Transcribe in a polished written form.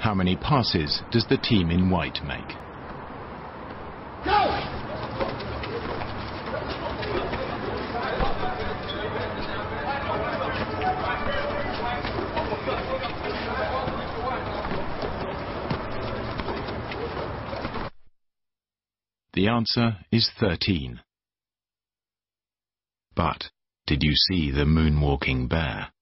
How many passes does the team in white make? Go! The answer is 13. But did you see the moonwalking bear?